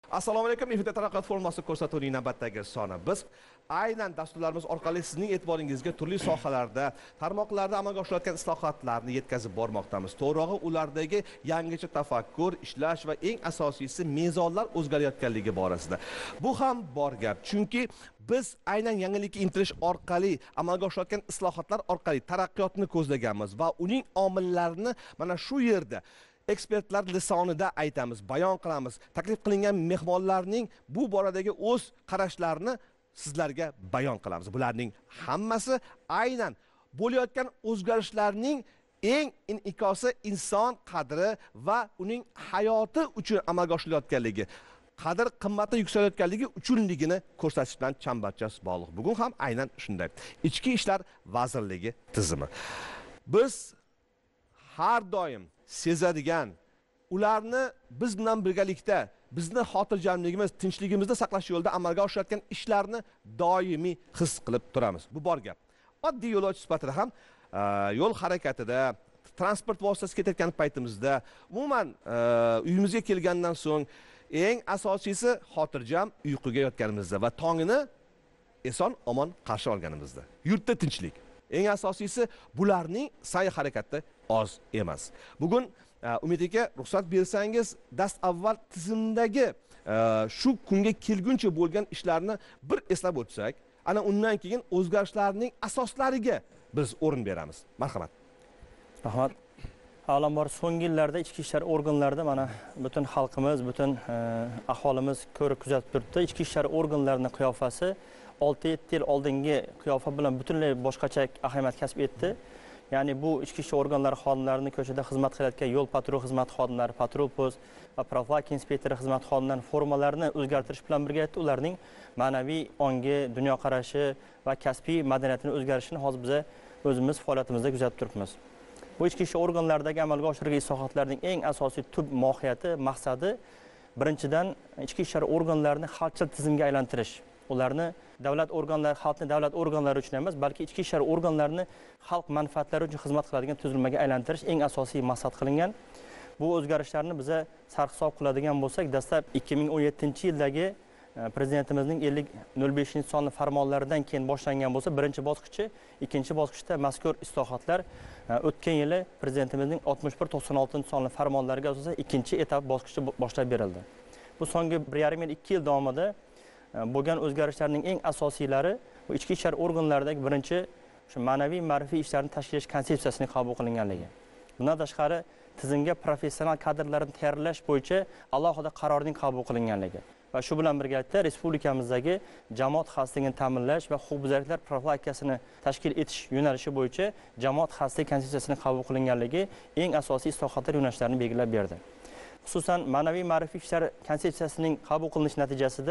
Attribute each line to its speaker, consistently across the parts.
Speaker 1: Assalomu alaykum. Efirda taraqqiyot formasi ko'rsatuvining navbatdagi soni. Biz aynan dasturlarimiz orqali sizning e'tiboringizga turli sohalarda, tarmoqlarda amalga oshirilayotgan islohotlarni yetkazib bormoqdamiz. To'g'rirog'i, ulardagi yangicha tafakkur, ishlash va eng asosiysi mezonlar o'zgarayotganligi borasida. Bu ham bor gap. Chunki biz aynan yangilikka intilish orqali amalga oshirilayotgan islohotlar orqali taraqqiyotni ko'zlaganmiz va uning omillarini mana shu yerda ekspertlar lisonida aytamiz, bayon qilamiz. Taklif qilingan mehmonlarning bu boradagi o'z qarashlarini sizlarga bayon qilamiz. Bularning hammasi aynan bo'layotgan o'zgarishlarning eng in'ikosi inson qadri va uning hayoti uchun amalga oshirilayotganligi, qadr qimmati yuksalayotganligi uchunligini ko'rsatish bilan chambarchas bog'liq. Bugun ham aynan shunday. Ichki ishlar vazirligi tizimi. Biz har doim sezadigan, ularni biz bilan birgalikda bizni xotirjamligimiz, tinchligimizni saqlash yo'lida amalga oshirayotgan ishlarni doimiy his qilib turamiz. Bu bor gap. Oddiy yo'lovchi sifatida ham yo'l harakatida, transport vositasi ketayotgan paytimizda, umuman uyimizga kelgandan so'ng eng asosiysi xotirjam uyquga yotganimizda va tongini eson omon qarshi olganimizda. Yurtda tinchlik. Eng asosiysi bularning sa'y harakati oz emas. Bugun Umid aka, ruxsat bersangiz, dast avval tizimdagi shu kunga kelguncha bo'lgan ishlarni bir eslab o'tsak, ana undan keyin o'zgarishlarning asoslariga biz o'rin beramiz. Marhamat.
Speaker 2: Rahmat. Avvalambor so'nggi yillarda ichki ishlar organlarida mana butun xalqimiz, butun aholimiz ko'rib kuzatib turibdi. Ichki ishlar organlarining qiyofasi 6-7 yil oldingi qiyofa bilan butunlay boshqacha ahamiyat kasb etdi. Ya'ni bu ichki ishlar organlari xodimlarining ko'chada xizmat qilayotgan yo'l patrul xizmat xodimlari, patrul post va profilaktika inspektori xizmat xodimlarining formalarini o'zgartirish bilan birga ularning ma'naviy ongi, dunyoqarashi va kasbiy madaniyatining o'zgarishini hozir biz o'zimiz faoliyatimizda kuzatib turibmiz. Bu ichki ishlar organlaridagi amalga oshirilgan islohotlarning eng asosiy tub mohiyati, maqsadi birinchidan ichki ishlar organlarini xalqchil tizimga aylantirish. Ularni davlat organlari, xalqni davlat organlari uchun emas, balki ichki ishlar organlarini xalq manfaatlari uchun xizmat qiladigan tuzilmaga aylantirish eng asosiy maqsad qilingan. Bu o'zgarishlarni biza sarhisob qiladigan bo'lsak, dastlab 2017-yildagi prezidentimizning 50-05-sonli farmonlaridan keyin boshlangan bo'lsa, birinchi bosqichi, ikkinchi bosqichda mazkur islohotlar o'tgan yili prezidentimizning 61-96-sonli farmonlariga asosan ikkinchi etap bosqichi boshlab berildi. Bu so'nggi 1,5 yil, 2 yil davomida bo'lgan o'zgarishlarning eng asosiylari bu ichki ishlar organlaridagi birinchi shu ma'naviy ma'rifiy ishlarni tashkil etish konsepsiyasining qabul qilinganligi. Bundan tashqari tizimga professional kadrlarni tayyorlash bo'yicha alohida qarorning qabul qilinganligi va shu bilan birgalikda respublikamizdagi jamoat xavfsizligini ta'minlash va huquqbuzarliklar profilaktikasini tashkil etish yo'nalishi bo'yicha jamoat xavfsizligi konsepsiyasini qabul qilinganligi eng asosiy islohotlar yo'nalishlarini belgilab berdi. Xususan ma'naviy ma'rifiy ishlar konsepsiyasining qabul qilinishi natijasida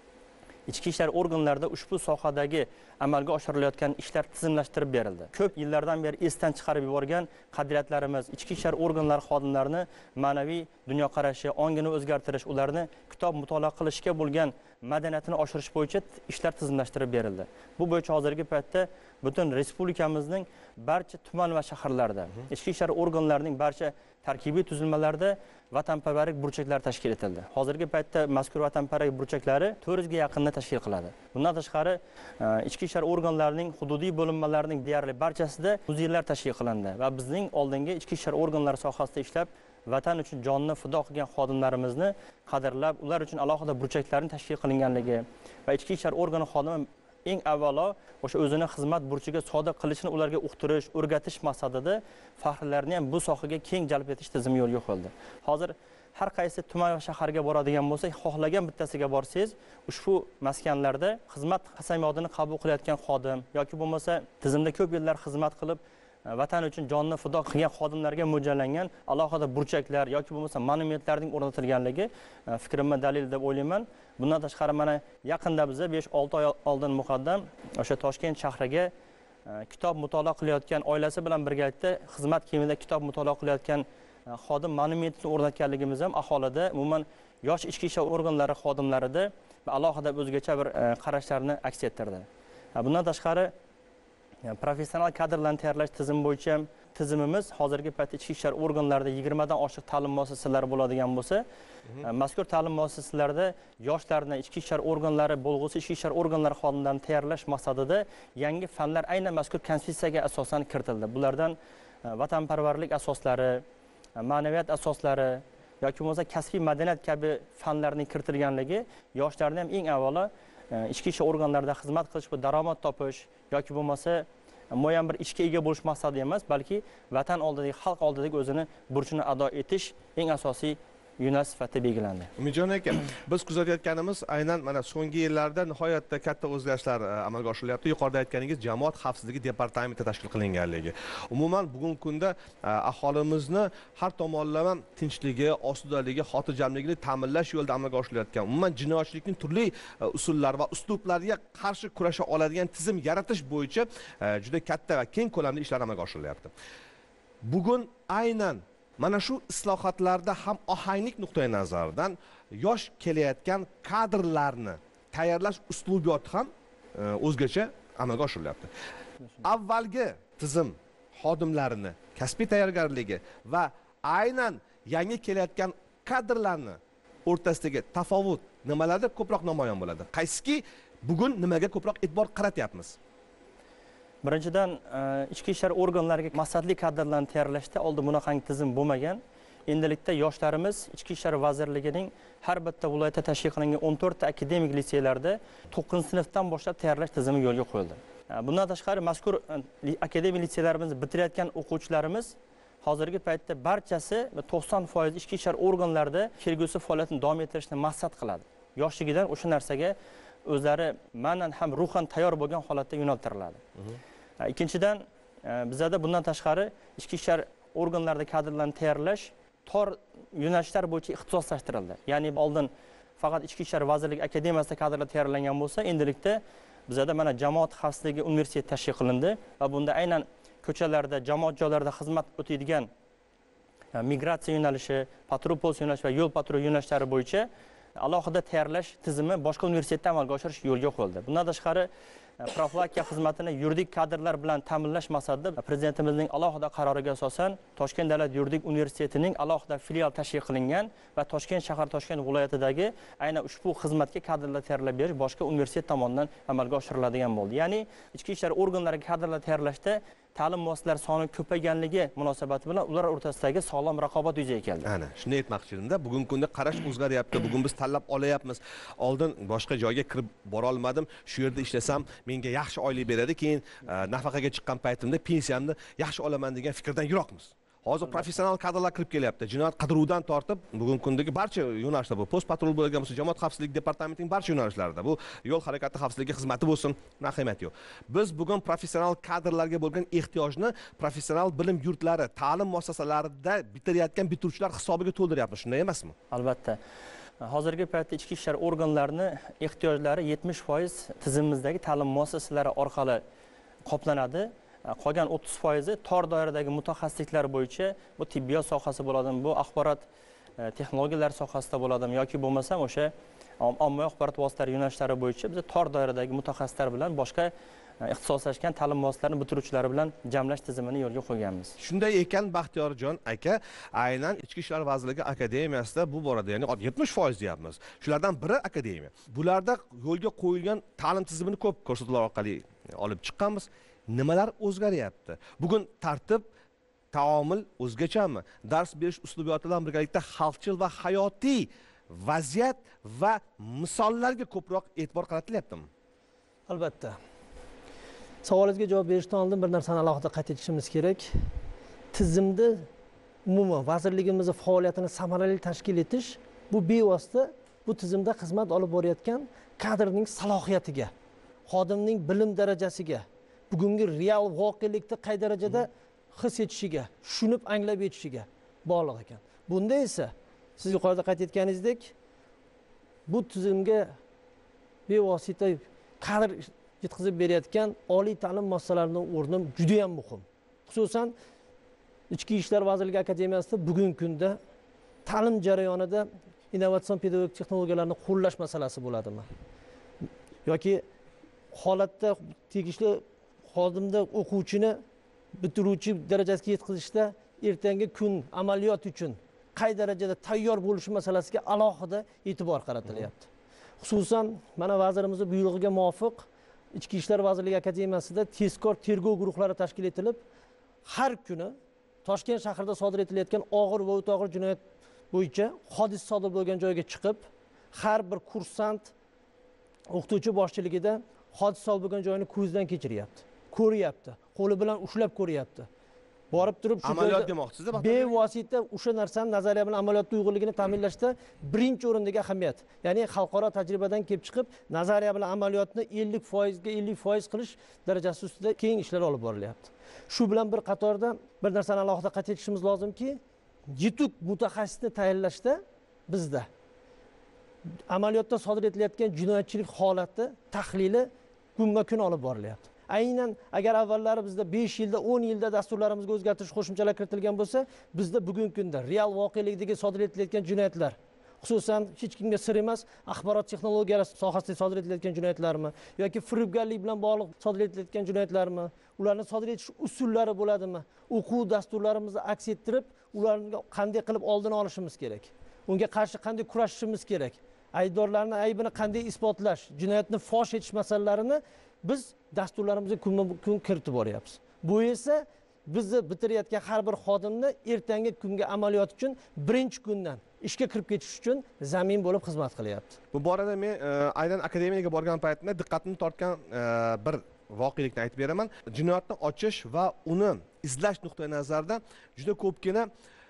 Speaker 2: ichki ishlar organlarida ushbu sohadagi amalga oshirilayotgan ishlar tizimlashtirib berildi. Ko'p yillardan beri esdan chiqarib yuborgan qadriyatlarimiz, ichki ishlar organlari xodimlarini ma'naviy dunyoqarashi, ongini o'zgartirish, ularni kitob mutolaa qilishga bo'lgan madaniyatini oshirish bo'yicha ishlar tizimlashtirib berildi. Bu bo'yicha hozirgi paytda butun respublikamizning barcha tuman va shaharlarda ichki ishlar organlarining barcha tarkibiy tuzilmalarida vatanparvarlik burchaklari tashkil etildi. Hozirgi paytda mazkur vatanparvarlik burchaklari 400 ga yaqinni tashkil qiladi. Bundan tashqari ichki ishlar organlarining hududiy bo'linmalarining deyarli barchasida muzeylar tashkil qilindi va bizning oldingi ichki ishlar organlari sohasida ishlab vatan uchun jonni fido qilgan xodimlarimizni qadrlab, ular uchun alohida burchaklarning tashkil qilinganligi va ichki ishlar organi xodimi eng avvalo o'sha o'zini xizmat burchiga sodiq qilishini ularga uqtirish, o'rgatish maqsadida faxrlarni ham bu sohaga keng jalb etish tizimi yo'lga qo'yildi. Hozir har qaysi tuman va shaharga boradigan bo'lsak, xohlagan bittasiga borsangiz, ushbu maskanlarda xizmat qasamyodini qabul qilayotgan xodim yoki bo'lmasa tizimda ko'p yillar xizmat qilib vatan uchun jonni fido qilgan xodimlarga mo'ljallangan alohida burchaklar yoki bo'lmasa monumentlarning o'rnatilganligi fikrimga dalil deb o'ylayman. Bundan tashqari mana yaqinda biz 5-6 oy oldin muqaddam o'sha Toshkent shahriga kitob mutolaa qilayotgan oilasi bilan birgalikda xizmat kiyimida kitob mutolaa qilayotgan xodim monumentini o'rnatganligimiz ham aholida umuman yosh ichki ishlar organlari xodimlarida va alohida o'zgacha bir qarashlarni aks ettirdi. Bundan tashqari Yani professional kadrlarni tayyorlash tizimi bo'yicha tizimimiz hozirgi paytda ichki ishlar organlarida 20 dan oshiq ta'lim muassasalari bo'ladigan bo'lsa, mazkur ta'lim muassasalarida yoshlarni ichki ishlar organlari bo'lg'usi ichki ishlar organlari xodimlarini tayyorlash maqsadida yangi fanlar aynan mazkur konstitutsiyaga asosan kiritildi. Bulardan vatanparvarlik asoslari, ma'naviyat asoslari yoki bo'lmasa kasbiy madaniyat kabi fanlarning kiritilganligi yoshlarni ham eng avvalo ichki ishlar organlarida xizmat qilish, bu daromad topish yoki bo'lmasa muayyan bir ishga ega bo'lish maqsadida emas, balki vatan oldidagi, xalq oldidagi o'zini burchini ado etish eng asosiy yo'nalish sifatida belgilandi.
Speaker 1: Umidjon aka, biz kuzatayotganimiz aynan mana so'nggi yillarda nihoyatda katta o'zgarishlar amalga oshirilyapti. Yuqorida aytganingiz jamoat xavfsizligi departamenti tashkil qilinganligi. Umuman bugungi kunda aholimizni har tomonlama tinchligi, osudaligi, xotirjamligini ta'minlash yo'lida amalga oshirilayotgan, umuman jinoyatchilikning turli usullari va uslublariga qarshi kurasha oladigan tizim yaratish bo'yicha juda katta va keng ko'lamli ishlar amalga oshirilyapti. Bugun aynan mana shu islohotlarda ham ohanglik nuqtai nazaridan yosh kelayotgan kadrlarni tayyorlash uslubiyoti ham o'zgacha amalga oshirilyapti. Avvalgi tizim xodimlarini kasbiy tayyorgarligi va aynan yangi kelayotgan kadrlarni o'rtasidagi tafovut nimalarda ko'proq namoyon bo'ladi? Qaysiki bugun nimaga ko'proq e'tibor qaratyapmiz?
Speaker 2: Birinchidan ichki ishlar organlariga maqsadli kadrlarni tayyorlashda oldin bunaqangi tizim bo'lmagan. Endilikda yoshlarimiz ichki ishlar vazirligining har bitta viloyatda tashkil qilingan 14 ta akademik litseylarda 9-sinfdan boshlab tayyorlash tizimi yo'lga qo'yildi. Bundan tashqari mazkur akademik litseylarimizni bitirayotgan o'quvchilarimiz hozirgi paytda barchasi 90% ichki ishlar organlarida kelgusi faoliyatini davom ettirishni maqsad qiladi. Yoshligidan o'sha narsaga o'zlari ma'nan ham ruhan tayyor bo'lgan holatda yo'naltiriladi. Ikkinchidan, bizda bundan tashqari ichki ishlar organlarida kadrlarni tayyorlash tor yo'nalishlar bo'yicha ixtisoslashtirildi. Ya'ni oldin faqat ichki ishlar vazirligi akademiyasida kadrlar tayyorlangan bo'lsa, endilikda bizda mana jamoat xavfsizligi universiteti tashkil qilindi va bunda aynan ko'chalarda, jamoat joylarida xizmat o'taydigan migratsiya yo'nalishi, patrul post yo'nalishi va yo'l patrul yo'nalishlari bo'yicha alohida tayyorlash tizimi boshqa universitetda amalga oshirish yo'lga qo'yildi. Bundan tashqari profilaktika xizmatini yuridik kadrlar bilan ta'minlash maqsadida prezidentimizning alohida qaroriga asosan Toshkent davlat yuridik universitetining alohida filial tashkil qilingan va Toshkent shahar, Toshkent viloyatidagi aynan ushbu xizmatga kadrlar tayyorlab berish boshqa universitet tomonidan amalga oshiriladigan bo'ldi. Ya'ni ichki ishlar organlariga kadrlar tayyorlashda ta'lim muassasalari soni ko'payganligi munosabati bilan ular o'rtasidagi sog'lom raqobat yuzaga keldi.
Speaker 1: Ana, shuni aytmoqchi edimda. Bugungi kunda qarash o'zgaryapti. Bugun biz tanlab olayapmiz. Oldin boshqa joyga kirib bora olmadim. Shu yerda ishlasam, menga yaxshi oylik beradi, keyin nafaqaga chiqqan paytimda pensiyamni yaxshi olaman degan fikrdan yiroqmiz. Hozir professional kadrlar kirib kelyapti. Jinoyat qidiruvdan tortib, bugungi kundagi barcha yo'nalishlar bu post patrul bo'lgan bo'lsa, jamoat xavfsizligi departamentining barcha yo'nalishlarida, bu yo'l harakati xavfsizligi xizmati bo'lsin, ahamiyati yo'q. Biz bugun professional kadrlarga bo'lgan ehtiyojni professional bilim yurtlari, ta'lim muassasalarida bitirayotgan bitiruvchilar hisobiga to'ldiryapmiz, shunday emasmi?
Speaker 2: Albatta. Hozirgi paytda ichki ishlar organlarini ehtiyojlari 70% tizimimizdagi ta'lim muassasalari orqali qoplanadi. Qolgan 30% tor doiradagi mutaxassisliklar bo'yicha bu tibbiyot sohasi bo'ladimi, bu axborot texnologiyalari sohasida bo'ladimi yoki bo'lmasam o'sha ommaviy axborot vositalari yo'nalishlari bo'yicha biz tor doiradagi mutaxassislar bilan boshqa ixtisoslashgan ta'lim muassasalarini bitiruvchilari bilan jamlash tizimini yo'lga qo'yganmiz.
Speaker 1: Shunday ekan, Baxtiyorjon aka, aynan Ichki ishlar vazirligi akademiyasida bu borada, ya'ni 70% deyapmiz. Shulardan biri akademiya. Bularda yo'lga qo'yilgan ta'lim tizimini ko'p ko'rsatuvlar orqali olib chiqqanmiz. Nimalar o'zgaryapti? Bugun tartib, taomil o'zgachami? Dars berish uslubiyoti bilan birgalikda xalqchil va hayotiy vaziyat va misollarga ko'proq e'tibor qaratilyaptimi?
Speaker 3: Albatta. Savolingizga javob berishdan oldin bir narsani alohida qayd etishimiz kerak. Tizimda umuman vazirligimizning faoliyatini samarali tashkil etish bu bevosita bu tizimda xizmat olib borayotgan kadrning salohiyatiga, xodimning bilim darajasiga, bugungi real voqelikda qay darajada his etishiga, tushunib anglab yetishiga bog'liq ekan. Bunda esa siz yuqorida qayd etganingizdek, bu tizimga bevosita kadr yetkazib berayotgan oliy ta'lim muassasalarining o'rni juda ham muhim. Xususan Ichki ishlar vazirligi akademiyasida bugungi kunda ta'lim jarayonida innovatsion pedagogik texnologiyalarni qo'llash masalasi bo'ladimi? Yoki holatda tegishli xodimni o'quvchini bitiruvchi darajasiga yetkazishda ertangi kun amaliyot uchun qay darajada tayyor bo'lishi masalasiga alohida e'tibor qaratilyapti. Xususan, mana vazirimizning buyrug'iga muvofiq Ichki ishlar vazirligi akademiyasida tezkor tergov guruhlari tashkil etilib, har kuni Toshkent shahrida sodir etilayotgan og'ir va o'ta og'ir jinoyat bo'yicha hodisa sodir bo'lgan joyga chiqib, har bir kursant o'qituvchi boshchiligida hodisa sodir bo'lgan joyini ko'zdan kechiryapti, ko'ryapti, qo'li bilan ushlab ko'ryapti. Borib turib shu
Speaker 1: amaliyot demoqchisiz-da?
Speaker 3: Bevosita o'sha narsani nazariya bilan amaliyotda uyg'unligini ta'minlashda birinchi o'rindagi ahamiyat. Ya'ni xalqaro tajribadan kelib chiqib, nazariya bilan amaliyotni 50% ga 50% qilish darajasi ustida keng ishlar olib borilyapti. Shu bilan bir qatorda bir narsani alohida qayd etishimiz lozimki, yetuk mutaxassisni tayinlashda bizda amaliyotda sodir etilayotgan jinoyatchilik holati tahlili kunma-kun olib borilyapti. Aynan agar avvallari bizda 5 yilda 10 yilda dasturlarimizga o'zgartirish qo'shimchalar kiritilgan bo'lsa, bizda bugungi kunda real voqelikdagi sodir etilayotgan jinoyatlar, xususan hech kimga sir emas, axborot texnologiyalari sohasida sodir etilayotgan jinoyatlarmi yoki firibgarlik bilan bog'liq sodir etilayotgan jinoyatlarmi, ularni sodir etish usullari bo'ladimi, o'quv dasturlarimizni aks ettirib, ularni qanday qilib oldini olishimiz kerak, unga qarshi qanday kurashishimiz kerak, aybdorlarning aybini qanday isbotlash, jinoyatni fosh etish masalalarini biz dasturlarimizga kunma-kun kiritib boryapmiz. Bu esa bizni bitirayotgan har bir xodimni ertangi kunga amaliyot uchun birinchi kundan ishga kirib ketish uchun zamin bo'lib xizmat qilyapti.
Speaker 1: Bu borada men aynan akademiyaga borgan paytimda diqqatimni tortgan bir voqelikni aytib beraman. Jinoyatni ochish va uni izlash nuqtai nazaridan juda ko'pgina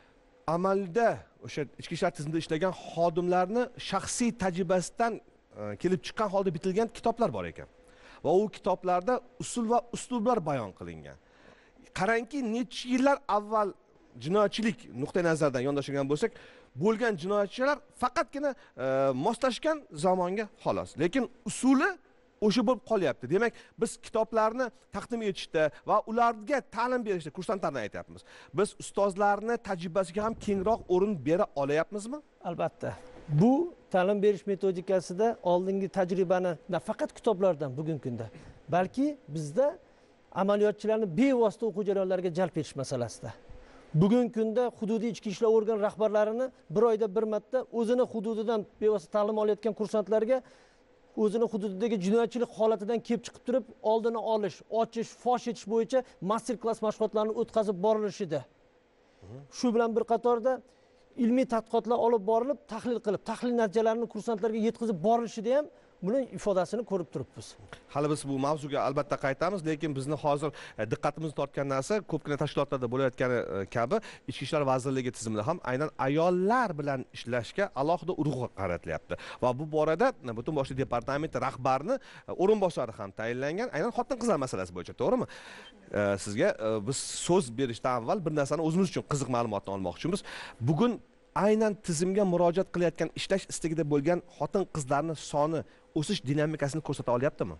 Speaker 1: amalda o'sha ichki ishlar tizimida ishlagan xodimlarni shaxsiy tajribasidan kelib chiqqan holda bitilgan kitoblar bor ekan. Va u kitoblarda usul va uslublar bayon qilingan. Qarangki, necha yillar avval jinoyatchilik nuqtai nazaridan yondashgan bo'lsak, bo'lgan jinoyatchilar faqatgina moslashgan zamonga xolos. Lekin usuli o'sha bo'lib qolyapti. Demak, biz kitoblarni taqdim etishda va ularga ta'lim berishda kursantlardan aytyapmiz. Biz ustozlarni tajribasiga ham kengroq o'rin bera olayapmizmi?
Speaker 3: Albatta. Bu ta'lim berish metodikasida oldingi tajribani nafaqat kitoblardan bugungi kunda, balki bizda amaliyotchilarni bevosita o'quv jarayonlariga jalb etish masalasida. Bugungi kunda hududiy ichki ishlar organ rahbarlarini bir oyda bir marta o'zini hududidan bevosita ta'lim olayotgan kursantlarga o'zini hududidagi jinoyatchilik holatidan kelib chiqib turib, oldini olish, ochish, fosh etish bo'yicha master klass mashg'ulotlarini o'tkazib borilishida. Shu bilan bir qatorda ilmiy tadqiqotlar olib borilib, tahlil qilib, tahlil natijalarini kursantlarga yetkazib borilishida ham buning ifodasini ko'rib turibmiz.
Speaker 1: Hali biz bu mavzuga albatta qaytamiz, lekin bizni hozir diqqatimizni tortgan narsa ko'pgina tashkilotlarda bo'layotgani kabi Ichki ishlar vazirligi tizimida ham aynan ayollar bilan ishlashga alohida urg'u qaratilyapti. Va bu borada butun boshli departament rahbarini o'rinbosari ham tayinlangan, aynan xotin-qizlar masalasi bo'yicha, to'g'rimi? Sizga biz so'z berishdan avval bir narsani o'zimiz uchun qiziq ma'lumotni olmoqchimiz. Bugun aynan tizimga murojaat qilayotgan, ishlash istagida bo'lgan xotin-qizlarning soni o'sish dinamikasini ko'rsata olyaptimi?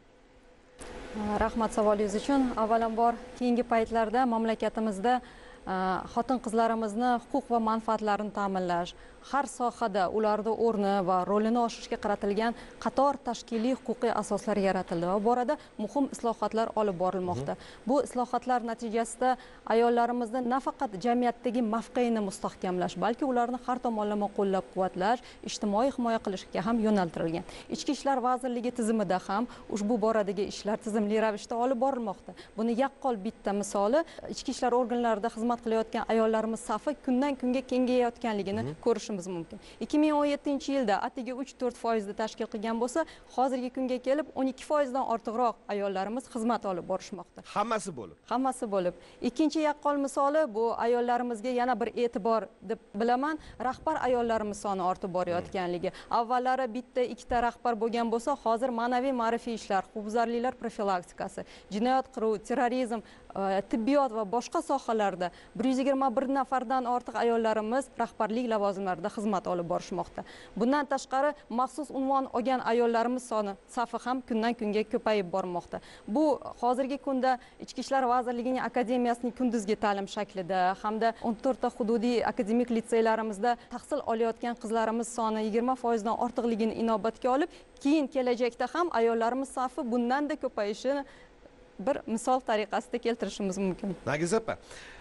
Speaker 4: Rahmat savolingiz uchun. Avvalambor, keyingi paytlarda mamlakatimizda xotin-qizlarimizni huquq va manfaatlarini ta'minlash, har sohada ularning o'rni va rolini oshirishga qaratilgan qator tashkiliy huquqiy asoslar yaratildi va bu borada muhim islohotlar olib borilmoqda. Bu islohotlar natijasida ayollarimizni nafaqat jamiyatdagi mavqeini mustahkamlash, balki ularni har tomonlama qo'llab-quvvatlash, ijtimoiy himoya qilishga ham yo'naltirilgan. Ichki ishlar vazirligi tizimida ham ushbu boradagi ishlar tizimli ravishda olib borilmoqda. Buni yaqqol bitta misoli ichki ishlar organlarida xizmat qilayotgan ayollarimiz safi kundan kunga kengayayotganligini ko'rishimiz mumkin. 2017-yilda atigi 3-4% da tashkil qilgan bo'lsa, hozirgi kunga kelib 12% dan ortiqroq ayollarimiz xizmat olib borishmoqda.
Speaker 1: Hammasi bo'lib.
Speaker 4: Hammasi bo'lib. Ikkinchi yaqqol misoli bu ayollarimizga yana bir e'tibor deb bilaman, rahbar ayollarimiz soni ortib borayotganligi. Avvallari bitta, ikkita rahbar bo'lgan bo'lsa, hozir ma'naviy ma'rifiy ishlar, huquqbuzarliklar profilaktikasi, jinoyat qiruv, terrorizm, tibbiyot va boshqa sohalarda 121 nafardan ortiq ayollarimiz rahbarlik lavozimlarida xizmat olib borishmoqda. Bundan tashqari maxsus unvon olgan ayollarimiz soni safi ham kundan kunga ko'payib bormoqda. Bu hozirgi kunda Ichki ishlar vazirligining akademiyasining kunduzgi ta'lim shaklida hamda 14 ta hududiy akademik litseylarimizda tahsil olayotgan qizlarimiz soni 20% dan ortiqligini inobatga olib, keyin kelajakda ham ayollarimiz safi bundan da ko'payishini bir misol tariqasida keltirishimiz mumkin.
Speaker 1: Nargiz opa,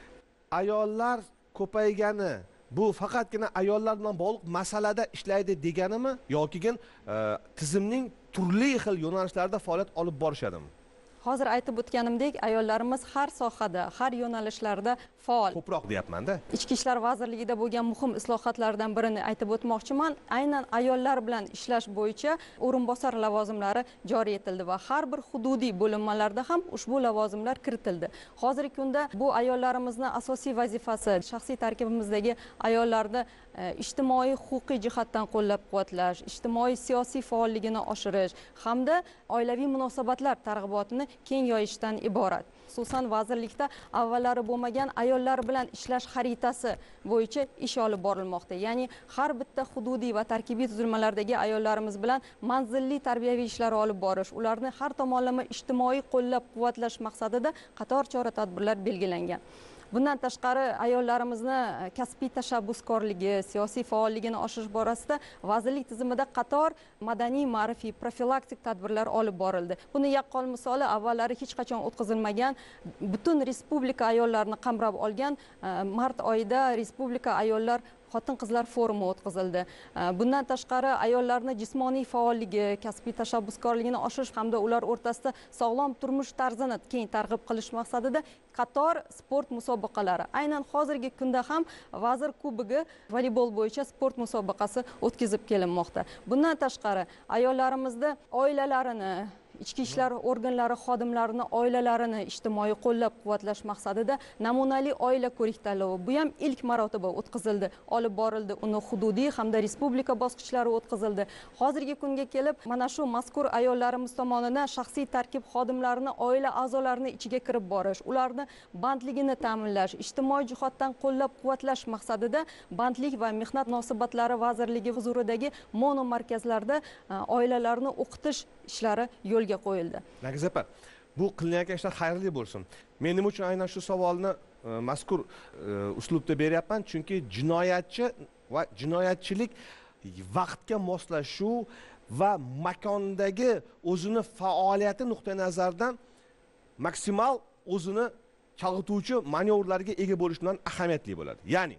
Speaker 1: ayollar ko'paygani bu faqatgina ayollar bilan bog'liq masalada ishlaydi deganimi yoki tizimning turli xil yo'nalishlarda faoliyat olib borishadimi?
Speaker 4: Hozir aytib o'tganimdek, ayollarimiz har sohada, har yo'nalishlarda faol.
Speaker 1: Ko'proq deyapman-da.
Speaker 4: Ichki ishlar vazirligida bo'lgan muhim islohotlardan birini aytib o'tmoqchiman. Aynan ayollar bilan ishlash bo'yicha o'rinbosar lavozimlari joriy etildi va har bir hududiy bo'linmalarda ham ushbu lavozimlar kiritildi. Hozirgi kunda bu ayollarimizni asosiy vazifasi shaxsiy tarkibimizdagi ayollarni ijtimoiy huquqiy jihatdan qo'llab-quvvatlash, ijtimoiy siyosiy faolligini oshirish hamda oilaviy munosabatlar targ'ibotini keng yoyishdan iborat. Xususan vazirlikda avvallari bo'lmagan ayollar bilan ishlash xaritasi bo'yicha ish olib borilmoqda. Ya'ni har bitta hududiy va tarkibiy tuzilmalardagi ayollarimiz bilan manzilli tarbiyaviy ishlar olib borish, ularni har tomonlama ijtimoiy qo'llab-quvvatlash maqsadida qator chora-tadbirlar belgilangan. Bundan tashqari ayollarimizni kasbiy tashabbuskorligi, siyosiy faolligini oshirish borasida vazirlik tizimida qator madaniy, ma'rifiy, profilaktik tadbirlar olib borildi. Buni yaqqol misoli avvallari hech qachon o'tkazilmagan butun respublika ayollarni qamrab olgan mart oyida respublika ayollar xotin-qizlar forumi o'tkazildi. Bundan tashqari ayollarni jismoniy faolligi, kasbiy tashabbuskorligini oshirish hamda ular o'rtasida sog'lom turmush tarzini keng targ'ib qilish maqsadida qator sport musobaqalari, aynan hozirgi kunda ham Vazir kubogi voleybol bo'yicha sport musobaqasi o'tkazib kelinmoqda. Bundan tashqari ayollarimizni oilalarini, ichki ishlar organlari xodimlarini, oilalarini ijtimoiy qo'llab-quvvatlash maqsadida namunali oila ko'rik-tanlovi bu ham ilk marotaba o'tkazildi, olib borildi. Uni hududiy hamda respublika bosqichlari o'tkazildi. Hozirgi kunga kelib, mana shu mazkur ayollarimiz tomonidan shaxsiy tarkib xodimlarini, oila a'zolarini ichiga kirib borish, ularni bandligini ta'minlash, ijtimoiy jihatdan qo'llab-quvvatlash maqsadida Bandlik va mehnat munosabatlari vazirligi huzuridagi mono markazlarda oilalarni o'qitish ishlari yo'lga qo'yildi.
Speaker 1: Nargiz opa, bu qilinayotgan ishlar xayrli bo'lsin. Men nima uchun aynan shu savolni mazkur uslubda beryapman? Chunki jinoyatchi va jinoyatchilik vaqtga moslashuv va makondagi o'zini faoliyati nuqtai nazaridan maksimal o'zini chalg'ituvchi manyovrlarga ega bo'lishdan ahamiyatli bo'ladi. Ya'ni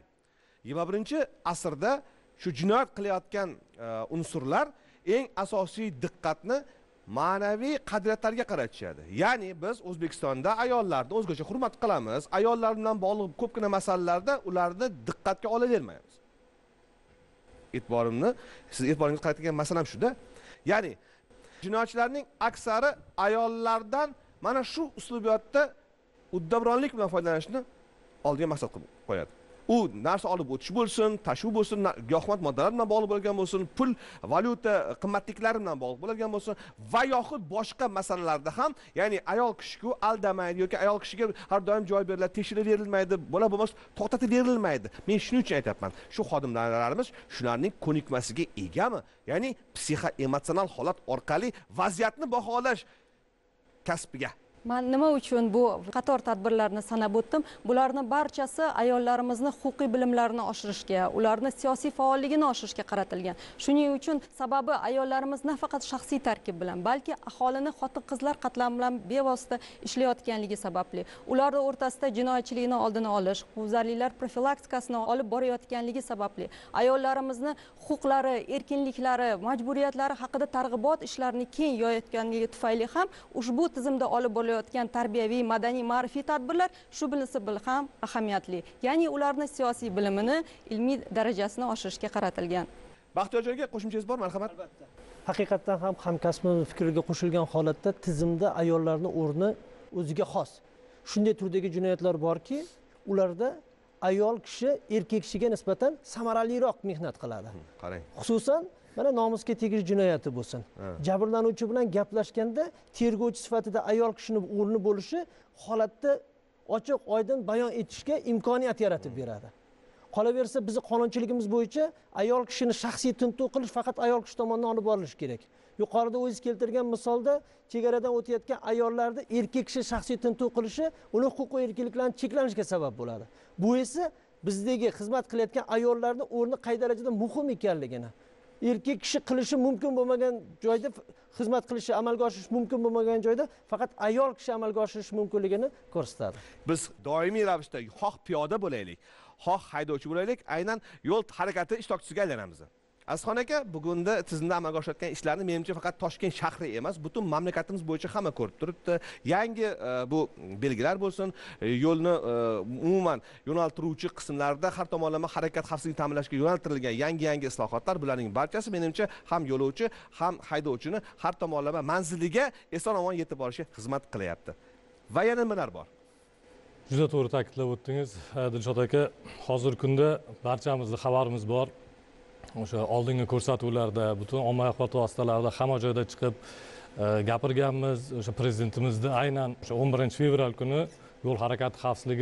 Speaker 1: 21-asrda shu jinoyat qilayotgan unsurlar eng asosiy diqqatni ma'naviy qadriyatlarga qaratishadi. Ya'ni biz O'zbekistonda ayollarni o'zgacha hurmat qilamiz. Ayollar bilan bog'liq ko'pgina masalalarda ularni diqqatga olavermaymiz. Siz e'tiboringizni qaratgan masalam shuda. Ya'ni jinoyatchilarning aksari ayollardan mana shu uslubiyotda uddabronlik bilan foydalanishni oldiga maqsad qilib qo'yadi. U narsa olib o'tish bo'lsin, tashuv bo'lsin, giyohvand moddalar bilan bog'liq bo'lgan bo'lsin, pul, valyuta qimmatliklari bilan bog'liq bo'lgan bo'lsin va yoxud boshqa masalalarda ham, ya'ni ayol kishiga aldamaydi yoki ayol kishiga har doim joy beriladi, tekshirib berilmaydi, bo'lmas to'xtatib berilmaydi. Men shuning uchun aytayapman, shu xodimlarimiz shularning ko'nikmasiga egami? Ya'ni psixoemotsional holat orqali vaziyatni baholash kasbiga.
Speaker 4: Men nima uchun bu qator tadbirlarni sanab o'tdim? Bularning barchasi ayollarimizni huquqiy bilimlarini oshirishga, ularni siyosiy faolligini oshirishga qaratilgan. Shuning uchun sababi ayollarimiz nafaqat shaxsiy tarkib bilan, balki aholini xotin-qizlar qatlami bilan bevosita ishlayotganligi sababli, ularning o'rtasida jinoyatchilikni oldini olish, huquqbuzarliklar profilaktikasini olib borayotganligi sababli, ayollarimizni huquqlari, erkinliklari, majburiyatlari haqida targ'ibot ishlarini keng yoyayotganligi tufayli ham ushbu tizimda olib tarbiyaviy, madaniy, ma'rifiy tadbirlar shu bilinsa ham ahamiyatli. Ya'ni ularni siyosiy bilimini, ilmiy darajasini oshirishga qaratilgan.
Speaker 1: Baxtiyorjonga qo'shimchangiz bor, marhamat.
Speaker 3: Albatta. Haqiqatan ham hamkasbimiz fikriga qo'shilgan holatda tizimda ayollarning o'rni o'ziga xos. Shunday turdagi jinoyatlar borki, ularda ayol kishi erkak kishiga nisbatan samaraliroq mehnat qiladi.
Speaker 1: Qarang.
Speaker 3: Xususan mana nomusga tegish jinoyati bo'lsin. Jabrlanuvchi bilan gaplashganda tergovchi sifatida ayol kishining o'rni bo'lishi holatda ochiq, oydin bayon etishga imkoniyat yaratib beradi. Qolaversa bizning qonunchiligimiz bo'yicha ayol kishini shaxsiy tintuv qilish faqat ayol kishi tomonidan olib borilishi kerak. Yuqorida o'zingiz keltirgan misolda chegaradan o'tayotgan ayollarni erkak kishi shaxsiy tintuv qilishi uning huquq va erkinliklarini cheklanishiga sabab bo'ladi. Bu esa bizdagi xizmat qilayotgan ayollarning o'rni qay darajada muhim ekanligini, erkak kishi qilishi mumkin bo'lmagan joyda xizmat qilishi amalga oshirish mumkin bo'lmagan joyda faqat ayol kishi amalga oshirishi mumkinligini ko'rsatadi.
Speaker 1: Biz doimiy ravishda xoh piyoda bo'laylik, xoh haydovchi bo'laylik, aynan yo'l harakati ishtirokchisiga aylanamiz. Azizxon aka, bugunda tizimda amalga oshayotgan ishlarni menimcha faqat Toshkent shahri emas, butun mamlakatimiz bo'yicha hamma ko'rib turibdi. Yangi bu belgilar bo'lsin, yo'lni umuman yo'naltiruvchi qismlarda har tomonlama harakat xavfsizligini ta'minlashga yo'naltirilgan yangi islohotlar, bularning barchasi menimcha ham yo'lovchi, ham haydovchini har tomonlama manziliga eson-omon yetib borishga xizmat qilyapti. Va yana nimalar bor?
Speaker 5: Juda to'g'ri ta'kidlab o'tdingiz, Dilshod aka. Hozirgi kunda barchamizning xabarimiz bor. O'sha oldingi ko'rsatuvlarda, butun ommaviy axborot vositalarida hamma joyda chiqib gapirganmiz. O'sha prezidentimizning aynan o'sha 11-fevral kuni yo'l harakati xavfsizligi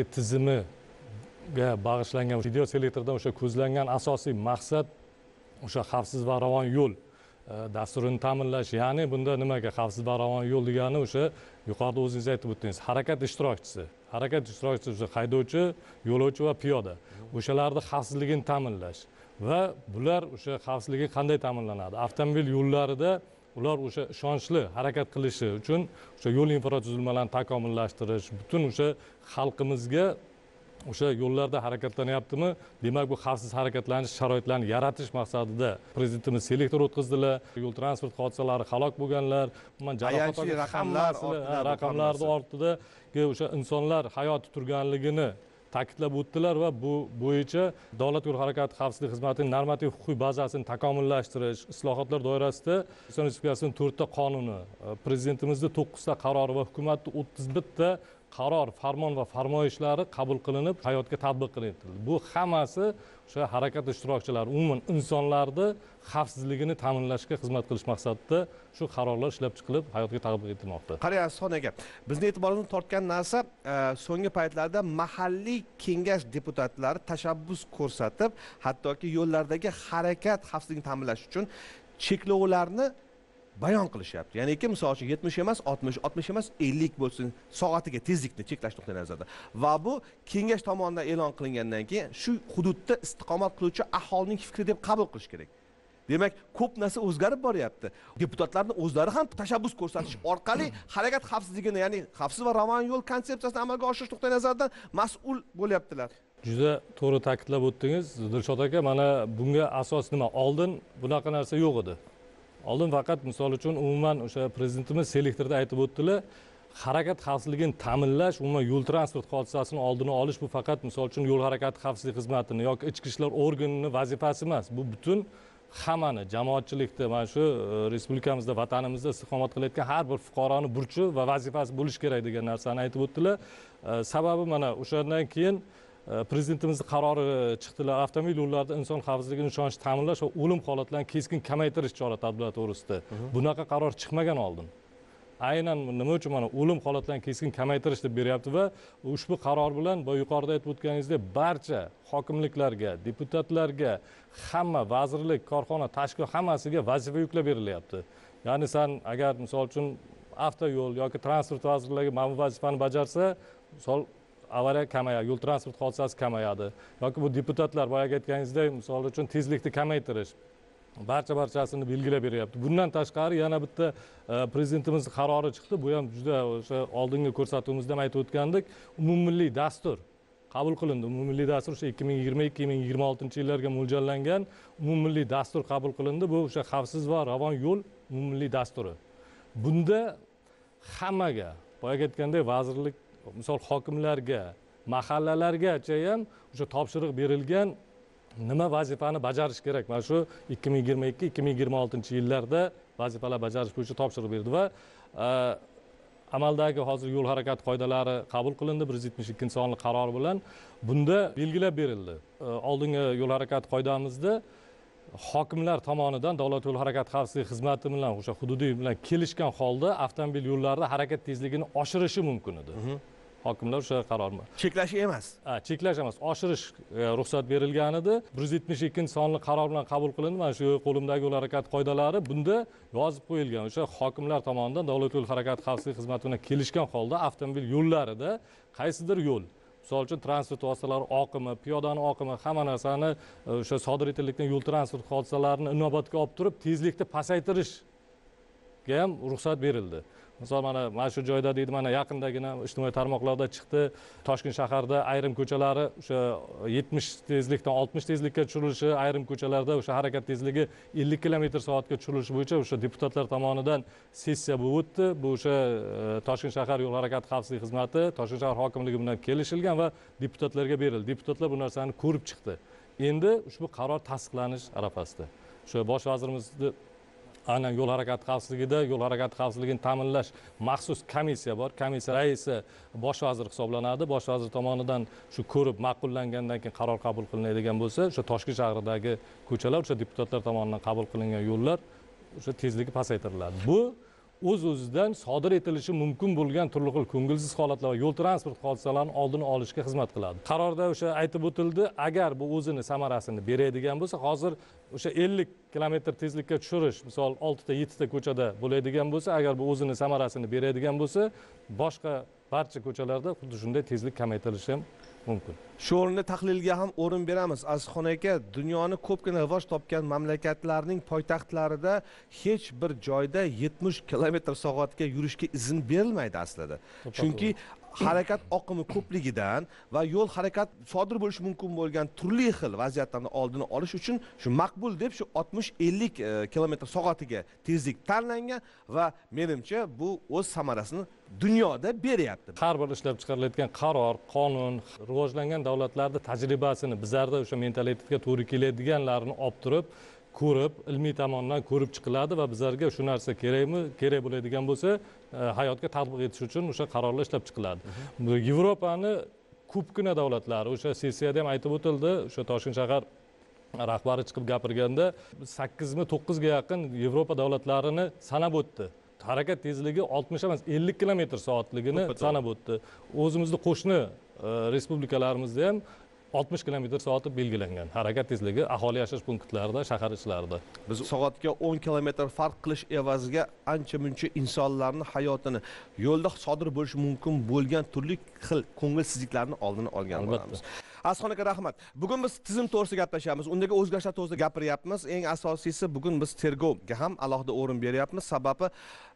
Speaker 5: tizimiga bag'ishlangan video selektordan o'sha ko'zlangan asosiy maqsad o'sha xavfsiz va ravon yo'l dasturini ta'minlash. Ya'ni bunda nimaga xavfsiz va ravon yo'l degani o'sha yuqorida o'zingiz aytib o'tdingiz, harakat ishtirokchisi. Harakat ishtirokchisi o'sha haydovchi, yo'lovchi va piyoda. O'shalarning xavfsizligini ta'minlash. Va bular o'sha xavfsizligi qanday ta'minlanadi? Avtomobil yo'llarida ular o'sha ishonchli harakat qilishi uchun o'sha yo'l infratuzilmalarini takomillashtirish, butun o'sha xalqimizga o'sha yo'llarda harakatlanyaptimi, demak bu xavfsiz harakatlanish sharoitlarini yaratish maqsadida prezidentimiz selektor o'tkazdilar. Yo'l transport hodisalari, halok bo'lganlar, jarohat olgan raqamlarni ortidagi o'sha insonlar hayoti turganligini ta'kidlab o'tdilar va bu bo'yicha Davlat yo'l harakati xavfsizlik xizmatining normativ huquqiy bazasini takomillashtirish, islohotlar doirasida O'zbekiston Respublikasining 4 ta qonuni, prezidentimizning 9 ta qarori va hukumatning 31 ta qaror, farmon va farmoyishlari qabul qilinib, hayotga tatbiq qilinadi. Bu hammasi o'sha harakat ishtirokchilari, umuman insonlarning xavfsizligini ta'minlashga xizmat qilish maqsadida shu qarorlar ishlab chiqilib, hayotga tatbiq etilmoqda.
Speaker 1: Qarang Azizxon aka, bizni e'tiborimizni tortgan narsa so'nggi paytlarda mahalliy kengash deputatlari tashabbus ko'rsatib, hattoki yo'llardagi harakat xavfsizligini ta'minlash uchun cheklovlarni bayon qilishyapti. Ya'niki misol uchun 70 emas 60, 60 emas 50 bo'lsin, soatiga tezlikni cheklash nuqtai nazaridan. Va bu kengash tomonidan e'lon qilingandan keyin shu hududda istiqomat qiluvchi aholining fikri deb qabul qilish kerak. Demak, ko'p narsa o'zgarib boryapti. Deputatlarning o'zlari ham tashabbus ko'rsatish orqali harakat xavfsizligini, ya'ni xavfsiz va ravon yo'l konsepsiyasini amalga oshirish nuqtai nazaridan mas'ul bo'lyaptilar.
Speaker 5: Juda to'g'ri ta'kidlab o'tdingiz, Dilshod aka. Mana bunga asos nima? Oldin bunaqa narsa yo'q edi. Oldin faqat misol uchun umuman o'sha prezidentimiz selektorda aytib o'tdilar, harakat xavfsizligini ta'minlash, umuman yo'l transport hodisasini oldini olish bu faqat misol uchun yo'l harakati xavfsizlik xizmatini yoki ichki ishlar organining vazifasi emas. Bu butun hammani, jamoatchilikda, mana shu respublikamizda, vatanimizda istiqomat qilayotgan har bir fuqaroning burchi va vazifasi bo'lishi kerak degan narsani aytib o'tdilar. Sababi mana o'shandan keyin prezidentimizning qarori chiqdilar, avtomobil yo'llarida inson xavfsizligini ishonchli ta'minlash va o'lim holatlarini keskin kamaytirish chora-tadbirlari to'g'risida. Bunaqa qaror chiqmagan oldin. Aynan nima uchun mana o'lim holatlarini keskin kamaytirish deb beryapti va ushbu qaror bilan yuqorida aytib o'tganingizdek barcha hokimliklarga, deputatlarga, hamma vazirlik, korxona, tashkilot hammasiga vazifa yuklab berilyapti. Ya'ni sen agar misol uchun avtoyo'l yoki transport vazirligi mana bu vazifani bajarsa, misol avariya kamayadi, yo'l transport hodisasi kamayadi. Yoki bu deputatlar boya aytganingizdek, misol uchun tezlikni kamaytirish barchasini belgilab beryapti. Bundan tashqari yana bitta prezidentimizning qarori chiqdi. Bu ham juda o'sha oldingi ko'rsatuvimizda ham aytib o'tgandik, umummilliy dastur qabul qilindi. Umummilliy dastur o'sha 2022-2026 yillarga mo'ljallangan umummilliy dastur qabul qilindi. Bu o'sha xavfsiz va ravon yo'l umummilliy dasturi. Bunda hammaga, boya aytgandek, vazirlik, misol hokimlarga, mahallalargacha ham o'sha topshiriq berilgan, nima vazifani bajarish kerak. Mana shu 2022-2026 yillarda vazifalar bajarish bo'yicha topshiriq berdi va amaldagi hozir yo'l harakati qoidalari qabul qilindi 172-sonli qaror bilan. Bunda belgilab berildi. Oldingi yo'l harakati qoidamizda hokimlar tomonidan Davlat yo'l harakati xavfsizlik xizmati bilan o'sha hududiy bilan kelishgan holda avtomobil yo'llarida harakat tezligini oshirishi mumkin edi. Hokimlar o'sha qarorni
Speaker 1: cheklash emas.
Speaker 5: Cheklash emas, oshirish ruxsat berilgan edi. 172-sonli qaror bilan qabul qilindi. Mana shu qo'limdagi yo'l harakati qoidalari bunda yozib qo'yilgan. O'sha hokimlar tomonidan Davlat yo'l harakati xavfsizlik xizmati bilan kelishgan holda avtomobil yo'llarida qaysidir yo'l, misol uchun transport vositalari oqimi, piyodani oqimi, hamma narsani o'sha sodir etilayotgan yo'l transport hodisalarini inobatga olib turib, tezlikni pasaytirishga ham ruxsat berildi. Misol mana shu joyda deydi, mana yaqindagina ijtimoiy tarmoqlarda chiqdi. Toshkent shahrida ayrim ko'chalari o'sha 70 tezlikdan 60 tezlikka tushirilishi, ayrim ko'chalarda o'sha harakat tezligi 50 km/soatga tushirilishi bo'yicha o'sha deputatlar tomonidan sessiya bo'lib o'tdi. Bu o'sha Toshkent shahar yo'l harakati xavfsizlik xizmati, Toshkent shahar hokimligi bilan kelishilgan va deputatlarga berildi. Deputatlar bu narsani ko'rib chiqdi. Endi ushbu qaror tasdiqlanish arafasida. O'sha bosh vazirimizni aynan yo'l harakati xavfsizligida, yo'l harakati xavfsizligini ta'minlash maxsus komissiya bor. Komissiya raisi bosh vazir hisoblanadi. Bosh vazir tomonidan shu ko'rib ma'qullangandan keyin qaror qabul qilinadigan bo'lsa, o'sha Toshkent shahridagi ko'chalar, o'sha deputatlar tomonidan qabul qilingan yo'llar o'sha tezligi pasaytiriladi. Bu o'z-o'zidan sodir etilishi mumkin bo'lgan turli xil ko'ngilsiz holatlar va yo'l transport hodisalarining oldini olishga xizmat qiladi. Qarorda o'sha aytib o'tildi, agar bu o'zini samarasini beradigan bo'lsa, hozir o'sha 50 km tezlikka tushirish, misol 6 ta 7 ta ko'chada bo'ladigan bo'lsa, agar bu o'zini samarasini beradigan bo'lsa, boshqa barcha ko'chalarda xuddi shunday tezlik kamaytirilishi ham mumkin.
Speaker 1: Shu o'rinda tahlilga ham o'rin beramiz. Azizxon aka, dunyoni ko'pgina rivoj topgan mamlakatlarning poytaxtlarida hech bir joyda 70 km/soatga yurishga izn berilmaydi aslida. Chunki harakat oqimi ko'pligidan va yo'l harakat sodir bo'lishi mumkin bo'lgan turli xil vaziyatlarni oldini olish uchun shu maqbul deb shu 60-50 km/soatiga tezlik tanlangan va menimcha bu o'z samarasini dunyoda beryapti.
Speaker 5: Har bir ishlab chiqarilayotgan qaror, qonun, rivojlangan davlatlarda tajribasini, bizlarda o'sha mentalitetga to'g'ri keladiganlarini olib turib, ko'rib, ilmiy tomondan ko'rib chiqiladi va bizlarga shu narsa kerakmi, kerak bo'ladigan bo'lsa, hayotga tatbiq etish uchun o'sha qarorlar ishlab chiqiladi. Yevropani ko'pgina davlatlari, o'sha sessiyada ham aytib o'tildi, o'sha Toshkent shahar rahbari chiqib gapirganda 8 mi 9 ga yaqin Yevropa davlatlarini sanab o'tdi. Harakat tezligi 60 emas 50 km/soatligini sanab o'tdi. O'zimizning qo'shni respublikalarimizda ham 60 km/soat belgilangan harakat tezligi aholi yashash punktlarida, shahar ichlarida.
Speaker 1: Biz soatga 10 km farq qilish evaziga ancha-muncha insonlarning hayotini, yo'lda sodir bo'lishi mumkin bo'lgan turli xil ko'ngilsizliklarni oldini olgan bo'lamiz. Azizxon aka, rahmat. Bugun biz tizim to'g'risida gaplashamiz, undagi o'zgarishlar to'g'risida gapiryapmiz. Eng asosiysi bugun biz tergovga ham alohida o'rin beryapmiz. Sababi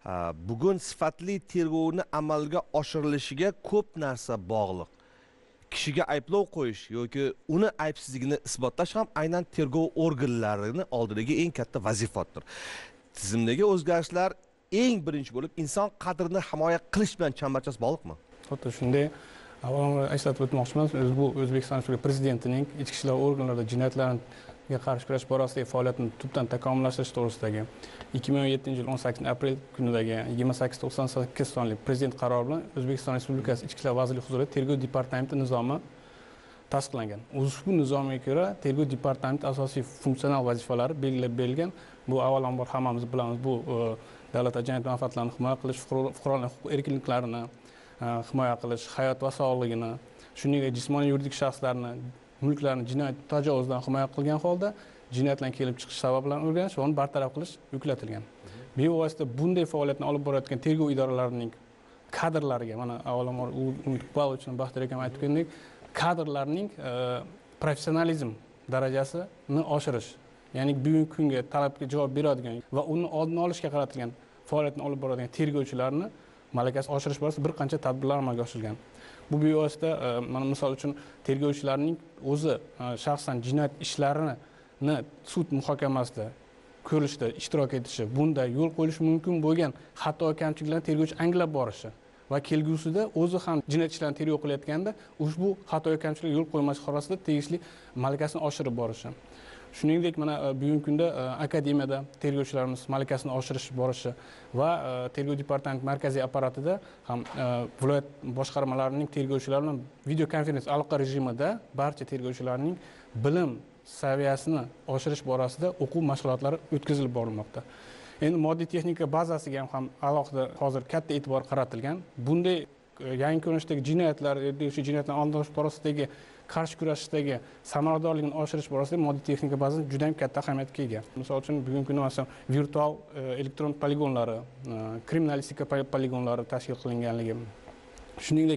Speaker 1: bugun sifatli tergovni amalga oshirilishiga ko'p narsa bog'liq. Kishiga ayblov qo'yish yoki uni aybsizligini isbotlash ham aynan tergov organlarining oldidagi eng katta vazifadir. Tizimdagi o'zgarishlar eng birinchi bo'lib inson qadrini himoya qilish bilan chambarchas bog'liqmi?
Speaker 6: Xuddi shunday. Avvalambor eslatib o'tmoqchiman, bu O'zbekiston Respublikasi Prezidentining ichki ishlar organlarida jinoyatlarga qarshi kurash borasidagi faoliyatini tubdan takomillashtirish to'g'risidagi 2017-yil 18 aprel kunidagi 2898 sonli Prezident qarori bilan O'zbekiston Respublikasi Ichki ishlar vazirligi huzurida Tergov departamenti nizomi tasdiqlangan. Ushbu nizomga ko'ra Tergov departamenti asosiy funksional vazifalari belgilab berilgan. Bu avvalambor hammamiz bilamiz, bu davlat jinoyat manfaatlarini himoya qilish, fuqarolarning huquq erkinliklarini himoya qilish, hayot va sog'lig'ini, shuningdek jismoniy yuridik shaxslarni, mulklarini jinoyat tajovuzdan himoya qilgan holda jinoyatlarning kelib chiqish sabablarini o'rganish va uni bartaraf qilish yuklatilgan. Bevosita bunday faoliyatni olib borayotgan tergov idoralarining kadrlariga, mana avvalambor uchun Baxtiyor akam aytgandek, kadrlarning professionalizm darajasini oshirish, ya'ni bugungi kunga talabga javob beradigan va uni oldini olishga qaratilgan faoliyatni olib boradigan tergovchilarni malakasini oshirish borasida bir qancha tadbirlar amalga oshirilgan. Bu bevosita mana misol uchun tergovchilarning o'zi shaxsan jinoyat ishlarini sud muhokamasida ko'rishda ishtirok etishi, bunda yo'l qo'yishi mumkin bo'lgan xato kamchiliklarni tergovchi anglab borishi va kelgusida o'zi ham jinoyat ishlarini tergov qilayotganda ushbu xato kamchilik yo'l qo'ymaslik xorasida tegishli malakasini oshirib borishi. Shuningdek, mana bugungi kunda akademiyada tergovchilarimiz malakasini oshirish borishi va tergov departamenti markaziy apparatida ham viloyat boshqarmalarining tergovchilari bilan video konferensiya aloqa rejimida barcha tergovchilarning bilim saviyasini oshirish borasida o'quv mashg'ulotlari o'tkazilib borilmoqda. Endi moddiy texnika bazasiga ham alohida hozir katta e'tibor qaratilgan. Bunday yangi ko'rinishdagi jinoyatlar, o'sha jinoyatlarni oldini olish borasidagi qarshi kurashishdagi samaradorligini oshirish borasida moddiy texnika bazasi juda ham katta ahamiyatga ega. Misol uchun bugungi kunda masalan virtual elektron poligonlari, kriminalistika poligonlari tashkil qilinganligi, shuningdek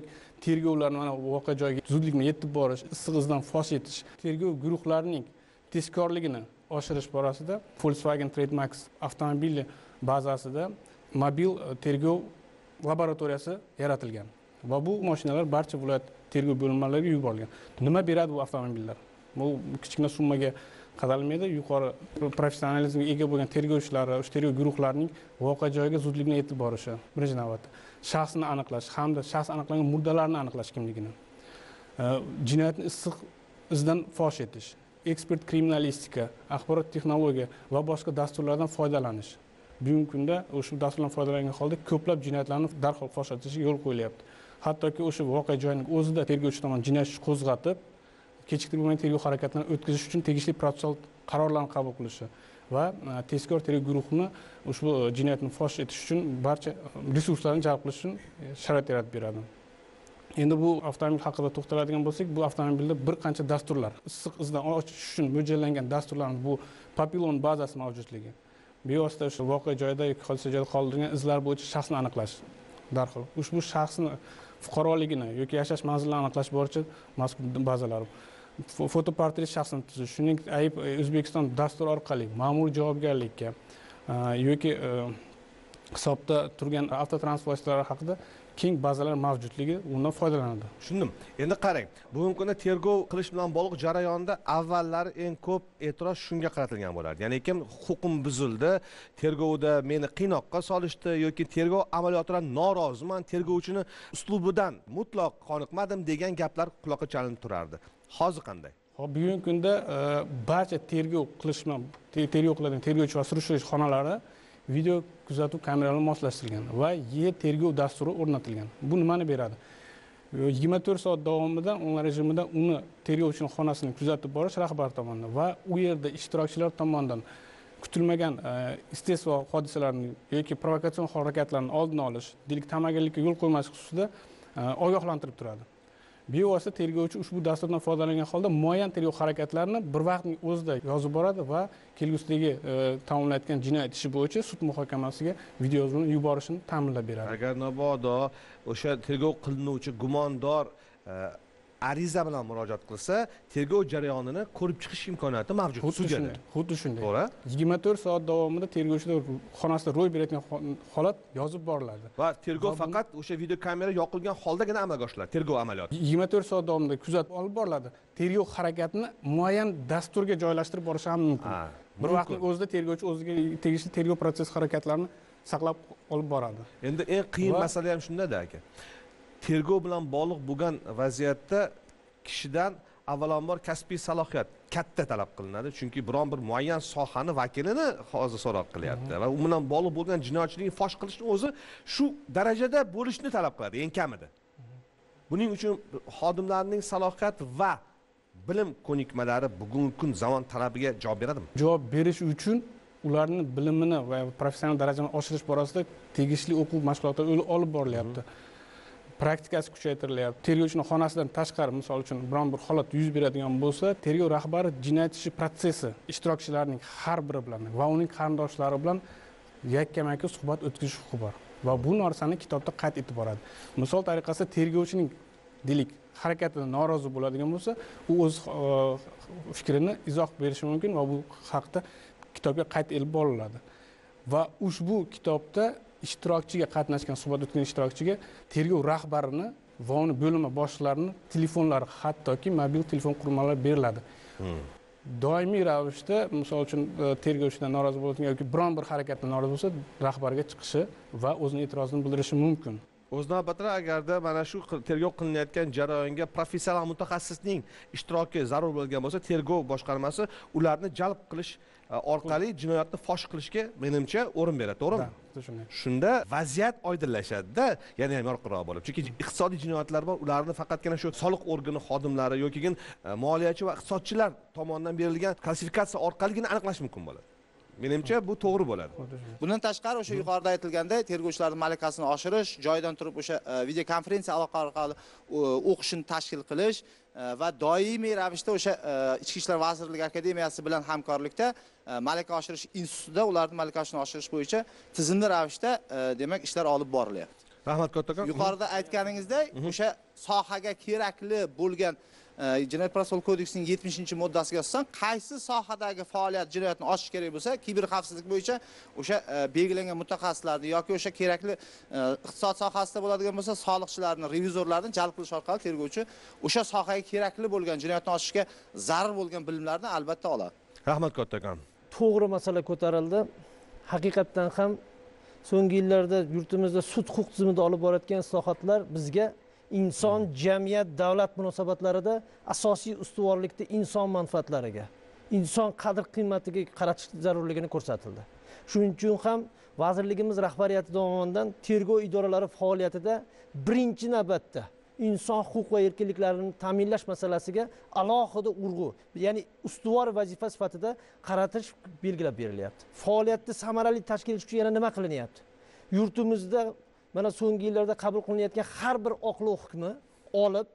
Speaker 6: tergovlarni mana voqea joyiga zudlik bilan yetib borish, issiq izdan fosh etish, tergov guruhlarining tezkorligini oshirish borasida Volkswagen Trademarks avtomobili bazasida mobil tergov laboratoriyasi yaratilgan va bu mashinalar barcha viloyat tergov bo'linmalariga yuborilgan. Nima beradi bu avtomobillar? Bu kichkina summaga qadalmaydi. Yuqori professionalizmga ega bo'lgan tergovchilar, o'sha tergov guruhlarining voqea joyiga zudlik bilan yetib borishi birinchi navbatda. Shaxsni aniqlash hamda shaxs aniqlangan murdalarni aniqlash kimligini. Jinoyatni issiq izdan fosh etish, ekspert kriminalistika, axborot texnologiya va boshqa dasturlardan foydalanish. Bugungi kunda o'sha dasturlardan foydalangan holda ko'plab jinoyatlarni darhol fosh etishiga yo'l qo'yilyapti. Hattoki o'sha voqea joyining o'zida tergovchi tomonidan jinoyat ishi qo'zg'atib, kechiktirilmagan tergov harakatlarini o'tkazish uchun tegishli protsessual qarorlarni qabul qilishi va tezkor tergov guruhini ushbu jinoyatni fosh etish uchun barcha resurslarni jalb qilish uchun sharoit yaratib beradi. Endi bu avtomobil haqida to'xtaladigan bo'lsak, bu avtomobilda bir qancha dasturlar, issiq izdan ochish uchun mo'ljallangan dasturlarning bu papillon bazasi mavjudligi. Bevosita o'sha voqea joyida yoki hodisa joyida qoldirilgan izlar bo'yicha shaxsni aniqlash darhol. Ushbu shaxsni fuqaroligini yoki yashash manzilini aniqlash bo'yicha mazkur bazalar. Fotoportret shaxsini tuzish, shuningdek ayb O'zbekiston dasturi orqali ma'muriy javobgarlikka yoki hisobda turgan avtotransport vositalari haqida keng bazalar mavjudligi undan foydalanadi.
Speaker 1: Tushundim. Endi qarang, bugungi kunda tergov qilish bilan bog'liq jarayonda avvallari eng ko'p e'tiroz shunga qaratilgan bo'lardi. Ya'ni huquqim buzildi, tergovda meni qiynoqqa solishdi yoki tergov amaliyotidan noroziman, tergovchini uslubidan mutlaq qoniqmadim degan gaplar quloqqa chalinib turardi. Hozir qanday?
Speaker 6: Bugungi kunda barcha tergov qiladigan tergovchi va surishtirish xonalari video kuzatuv kameralarini moslashtirilgan va tergov dasturi o'rnatilgan. Bu nimani beradi? 24 soat davomida onlayn rejimida uni tergovchining xonasini kuzatib borish rahbar tomonidan va u yerda ishtirokchilar tomonidan kutilmagan istisno hodisalarni yoki provokatsion harakatlarni oldini olish, tamagirlikka yo'l qo'ymaslik xususida ogohlantirib turadi. Bevosita tergovchi ushbu dasturdan foydalangan holda muayyan tergov harakatlarini bir vaqtning o'zida yozib boradi va kelgusidagi tamomlanayotgan jinoyat ishi bo'yicha sud muhokamasiga video yozuvni yuborishini ta'minlab beradi.
Speaker 1: Agar mabodo o'sha tergov qilinuvchi gumondor ariza bilan murojaat qilsa, tergov jarayonini ko'rib chiqish imkoniyati mavjud sudda.
Speaker 6: Xuddi shunday.
Speaker 1: To'g'ri?
Speaker 6: 24 soat davomida tergovchilar xonasida ro'y berayotgan holat yozib boriladi.
Speaker 1: Va tergov faqat o'sha video kamera yoqilgan holdagina amalga oshiriladi, tergov amaliyoti.
Speaker 6: 24 soat davomida kuzatib olib boriladi. Tergov harakatini muayyan dasturga joylashtirib borish ham mumkin. Bir vaqtning o'zida tergovchi o'ziga tegishli tergov protsess harakatlarini saqlab olib boradi.
Speaker 1: Endi eng qiyin masala ham shunda-da aka. Tergov bilan bog'liq bo'lgan vaziyatda kishidan avvalambor kasbiy salohiyat katta talab qilinadi, chunki biron bir muayyan sohani vakilini hozir so'roq qilyapti va u bilan bog'liq bo'lgan jinoyatchilikni fosh qilishni o'zi shu darajada bo'lishni talab qiladi, eng kamida. Buning uchun xodimlarning salohiyat va bilim ko'nikmalari bugungi kun zamon talabiga javob beradimi?
Speaker 6: Javob berish uchun ularning bilimini va professional darajani oshirish borasida tegishli o'quv mashg'ulotlar olib borilyapti. Praktikasi kuchaytirilyapti. Tergovchining xonasidan tashqari, misol uchun biron bir holat yuz beradigan bo'lsa, tergov rahbari jinoyat ishi protsessi ishtirokchilarining har biri bilan va uning qarindoshlari bilan yakkama-yakka suhbat o'tkazish huquqi bor. Va bu narsani kitobda qayd etib boradi. Misol tariqasida tergovchining deylik harakatidan norozi bo'ladigan bo'lsa, u o'z fikrini izoh berishi mumkin va bu haqda kitobga qayd etib boriladi. Va ushbu kitobda ishtirokchiga qatnashgan suhbat o'tgan ishtirokchiga tergov rahbarini va uni bo'limi boshliqlarini telefonlari, hattoki mobil telefon qurilmalari beriladi. Doimiy ravishda, misol uchun tergovchidan norozi bo'lgan yoki biron bir harakatdan norozi bo'lsa, rahbarga chiqishi va o'zining e'tirozini bildirishi mumkin.
Speaker 1: O'z navbatida agarda mana shu tergov qilinayotgan jarayonga professional mutaxassisning ishtiroki zarur bo'lgan bo'lsa, tergov boshqarmasi ularni jalb qilish orqali jinoyatni fosh qilishga menimcha o'rin beradi, to'g'rimi? Shunda vaziyat oydinlashadi-da, yana ham yorqinroq bo'lib. Chunki iqtisodiy jinoyatlar bor, ularni faqatgina shu soliq organi xodimlari yoki moliyachi va iqtisodchilar tomonidan berilgan klassifikatsiya orqaligina aniqlash mumkin bo'ladi. Menimcha bu to'g'ri bo'ladi.
Speaker 7: Bundan tashqari o'sha yuqorida aytilganday tergovchilarning malakasini oshirish, joydan turib o'sha video konferensiya aloqa orqali o'qishni tashkil qilish va doimiy ravishda o'sha Ichki ishlar vazirligi akademiyasi bilan hamkorlikda malaka oshirish institutida ularning malakasini oshirish bo'yicha tizimli ravishda demak ishlar olib borilyapti.
Speaker 1: Rahmat kattakon.
Speaker 7: Yuqorida aytganingizdek, o'sha sohaga kerakli bo'lgan Jinoyat protsessual kodeksining 70-moddasiga asosan qaysi sohadagi faoliyat jinoyatni ochish kerak bo'lsa, kiber xavfsizlik bo'yicha o'sha belgilangan mutaxassislarni yoki o'sha kerakli iqtisod sohasida bo'ladigan bo'lsa, soliqchilarni, revizorlarni jalb qilish orqali tergovchi o'sha sohaga kerakli bo'lgan jinoyatni ochishga zarur bo'lgan bilimlarni albatta oladi.
Speaker 1: Rahmat kattakon.
Speaker 3: To'g'ri masala ko'tarildi. Haqiqatdan ham so'nggi yillarda yurtimizda sud huquq tizimida olib borayotgan islohotlar bizga inson, jamiyat, davlat munosabatlarida asosiy ustuvorlikda inson manfaatlariga, inson qadr-qimmatiga qaratish zarurligini ko'rsatildi. Shuning uchun ham vazirligimiz rahbariyati tomonidan tergov idoralari faoliyatida birinchi navbatda inson huquq va erkinliklarini ta'minlash masalasiga alohida urg'u, ya'ni ustuvor vazifa sifatida qaratish belgilab berilyapti. Faoliyatni samarali tashkil etish uchun yana nima qilinyapti? Yurtimizda mana so'nggi yillarda qabul qilinayotgan har bir oqlov hukmi olib,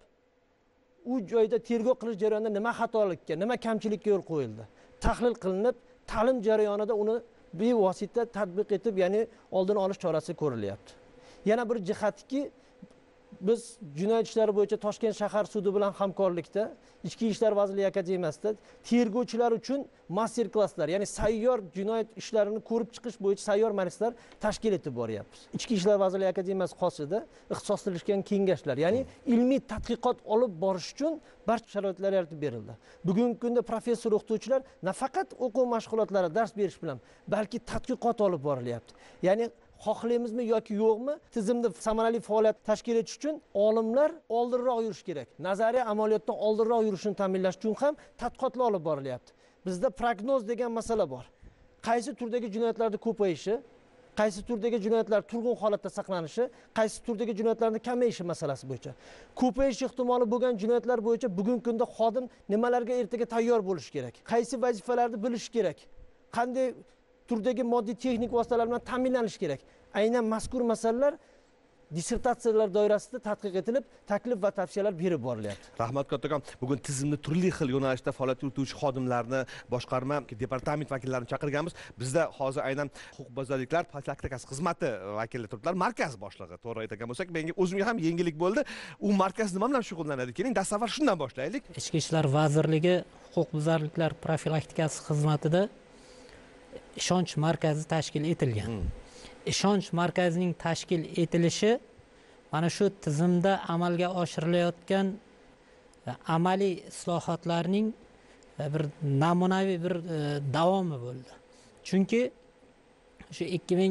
Speaker 3: u joyda tergov qilish jarayonida nima xatolikka, nima kamchilikka yo'l qo'yildi, tahlil qilinib, ta'lim jarayonida uni bevosita tatbiq etib, ya'ni oldini olish chorasi ko'rilyapti. Yana bir jihatki, biz jinoyat ishlari bo'yicha Toshkent shahar sudi bilan hamkorlikda Ichki ishlar vazirligi akademiyasida tergovchilar uchun master klasslar, ya'ni sayyor jinoyat ishlarini ko'rib chiqish bo'yicha sayyor majlislar tashkil etib boryapmiz. Ichki ishlar vazirligi akademiyasi qoshida ixtisoslashgan kengashlar, ya'ni ilmiy tadqiqot olib borish uchun barcha sharoitlar yaratib berildi. Bugungi kunda professor o'qituvchilar nafaqat o'quv mashg'ulotlari, dars berish bilan, balki tadqiqot olib borilyapti. Ya'ni xohlaymizmi yoki yo'qmi, tizimda samarali faoliyat tashkil etish uchun olimlar oldinroq yurish kerak. Nazariya amaliyotdan oldinroq yurishini ta'minlash uchun ham tadqiqotlar olib borilyapti. Bizda prognoz degan masala bor. Qaysi turdagi jinoyatlarning ko'payishi, qaysi turdagi jinoyatlar turg'un holatda saqlanishi, qaysi turdagi jinoyatlarning kamayishi masalasi bo'yicha. Ko'payish ehtimoli bo'lgan jinoyatlar bo'yicha bugungi kunda xodim nimalarga ertaga tayyor bo'lish kerak? Qaysi vazifalarni bilish kerak? Qanday turdagi moddiy texnik vositalar bilan ta'minlanish kerak? Aynan mazkur masalalar dissertatsiyalar doirasida tadqiq etilib, taklif va tavsiyalar berib borilyapti.
Speaker 1: Rahmat kattakon. Bugun tizimni turli xil yo'nalishda faoliyat yurituvchi xodimlarni, boshqarma, departament vakillarini chaqirganmiz. Bizda hozir aynan huquqbuzarliklar profilaktikasi xizmati vakili turibdilar. Markaz boshlig'i, to'g'ri aytgan bo'lsak, menga o'zimga ham yengillik bo'ldi. U markaz nima bilan shug'ullanadi? Keling, dastavval shundan boshlaylik.
Speaker 8: Ichki ishlar vazirligi huquqbuzarliklar profilaktikasi xizmatida ishonch markazi tashkil etilgan. Ishonch markazining tashkil etilishi mana shu tizimda amalga oshirilayotgan amaliy islohotlarning bir namunaviy bir davomi bo'ldi. Chunki shu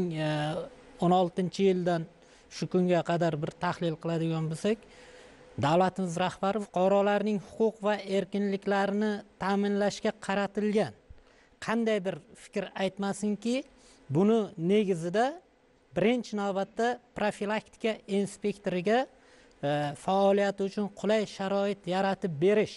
Speaker 8: 2016-yildan shu kunga qadar bir tahlil qiladigan bo'lsak, davlatimiz rahbari fuqarolarning huquq va erkinliklarini ta'minlashga qaratilgan qanday bir fikr aytmasinki, buni negizida birinchi navbatda profilaktika inspektoriga faoliyati uchun qulay sharoit yaratib berish,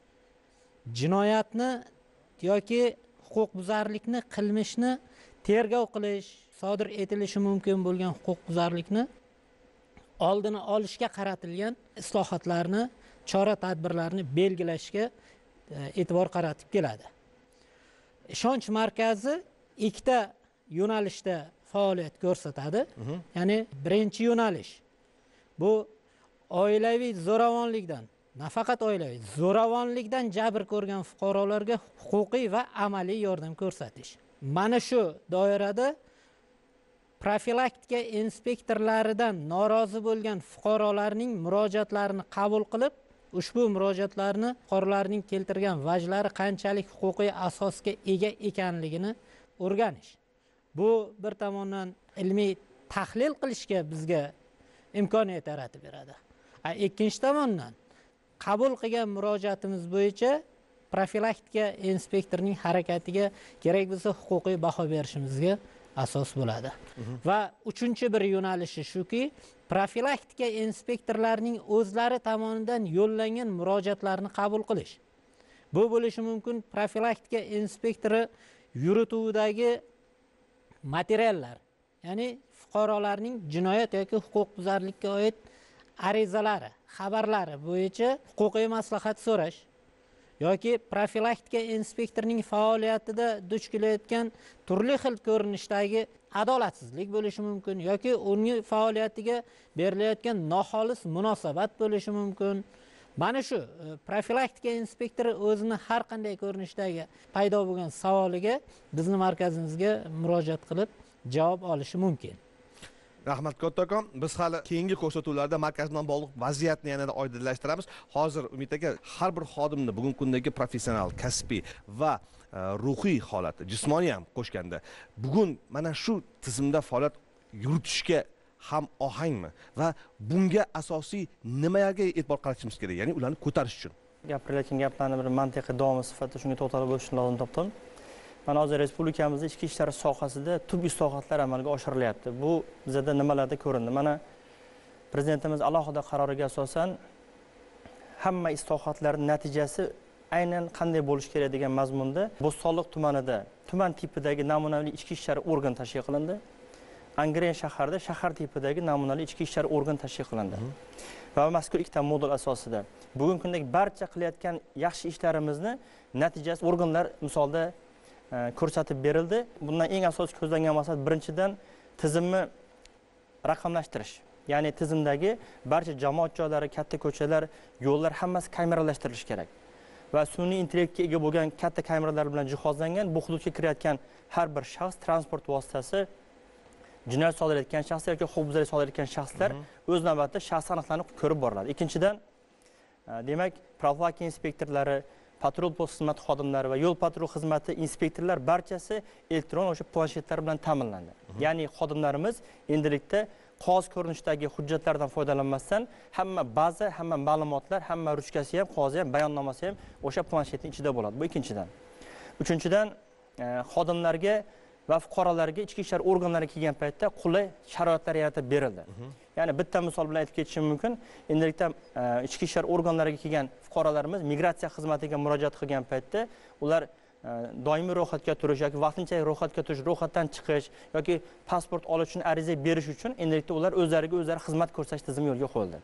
Speaker 8: jinoyatni yoki huquqbuzarlikni, qilmishni tergov qilish, sodir etilishi mumkin bo'lgan huquqbuzarlikni oldini olishga qaratilgan islohotlarni, chora-tadbirlarni belgilashga e'tibor qaratib keladi. Ishonch markazi ikkita yo'nalishda faoliyat ko'rsatadi. Ya'ni birinchi yo'nalish bu oilaviy zo'ravonlikdan, nafaqat oilaviy, zo'ravonlikdan jabr ko'rgan fuqarolarga huquqiy va amaliy yordam ko'rsatish. Mana shu doirada profilaktika inspektorlaridan norozi bo'lgan fuqarolarning murojaatlarini qabul qilib, ushbu murojaatlarni fuqarolarning keltirgan vajlari qanchalik huquqiy asosga ega ekanligini o'rganish. Bu bir tomondan ilmiy tahlil qilishga bizga imkoniyat yaratib beradi. Ikkinchi tomondan qabul qilgan murojaatimiz bo'yicha profilaktika inspektorining harakatiga kerak bo'lsa huquqiy baho berishimizga asos bo'ladi. Va uchinchi bir yo'nalishi shuki, profilaktika inspektorlarining o'zlari tomonidan yo'llangan murojaatlarni qabul qilish. Bu bo'lishi mumkin profilaktika inspektori yurituvidagi materiallar, ya'ni fuqarolarning jinoyat yoki huquqbuzarlikka oid arizalari, xabarlari bo'yicha huquqiy maslahat so'rash yoki profilaktika inspektorining faoliyatida duch kelayotgan turli xil ko'rinishdagi adolatsizlik bo'lishi mumkin yoki uning faoliyatiga berilayotgan noxolis munosabat bo'lishi mumkin. Mana shu profilaktika inspektori o'zini har qanday ko'rinishdagi paydo bo'lgan savoliga bizning markazimizga murojaat qilib javob olishi mumkin.
Speaker 1: Rahmat kattakon, biz hali keyingi ko'rsatuvlarda markaz bilan bog'liq vaziyatni yanada oydinlashtiramiz. Hozir Umid aka, har bir xodimni bugungi kundagi professional, kasbiy va ruhiy holati, jismoniy ham qo'shganda, bugun mana shu tizimda faoliyat yuritishga ham ohangmi va bunga asosiy nimaga e'tibor qaratishimiz kerak, ya'ni ularni ko'tarish uchun?
Speaker 2: Gapirilayotgan gaplarni bir mantiqiy davomi sifatida shunga to'xtalib o'tishni lozim topdim. Mana hozir respublikamizda ichki ishlar sohasida tub islohotlar amalga oshirilyapti. Bu bizda nimalarda ko'rindi? Mana prezidentimiz alohida qaroriga asosan hamma islohotlarning natijasi aynan qanday bo'lishi kerak degan mazmunda Bo'stonliq tumanida tuman tipidagi namunali ichki ishlar organ tashkil qilindi. Angren shaharda shahar tipidagi namunali ichki ishlar organ tashkil qilindi. Va mazkur ikkita modul asosida bugungi kundagi barcha qilayotgan yaxshi ishlarimizni natijasi organlar misolda ko'rsatib berildi. Bundan eng asosiy ko'zlangan maqsad birinchidan tizimni raqamlashtirish. Ya'ni tizimdagi barcha jamoat joylari, katta ko'chalar, yo'llar hammasi kameralashtirish kerak. Va sun'iy intellektga ega bo'lgan katta kameralar bilan jihozlangan bu hududga kirayotgan har bir shaxs, transport vositasi, jinoyat sodir etgan shaxslar yoki huquqbuzarlik sodir etgan shaxslar o'z navbatida shaxs aniqlanib ko'rib boriladi. Ikkinchidan, demak, profilaktika inspektorlari, patrul post xizmati xodimlari va yo'l patrul xizmati inspektorlar barchasi elektron o'sha planshetlar bilan ta'minlandi. Ya'ni xodimlarimiz endilikda qog'oz ko'rinishdagi hujjatlardan foydalanmasdan hamma baza, hamma ma'lumotlar, hamma ruchkasi ham, qog'ozi ham, bayonnomasi ham o'sha planshetning ichida bo'ladi. Bu ikkinchidan. Uchinchidan, xodimlarga va fuqarolarga ichki ishlar organlari kelgan paytda qulay sharoitlar yaratib berildi. Ya'ni bitta misol bilan aytib ketishim mumkin. Endilikda ichki ishlar organlariga kelgan fuqarolarimiz migratsiya xizmatiga murojaat qilgan paytda ular doimiy ro'yxatga turish yoki vaqtinchalik ro'yxatga turish, ro'yxatdan chiqish yoki pasport olish uchun ariza berish uchun endilikda ular o'zlariga o'zlari xizmat ko'rsatish tizimi yo'lga qo'yildi.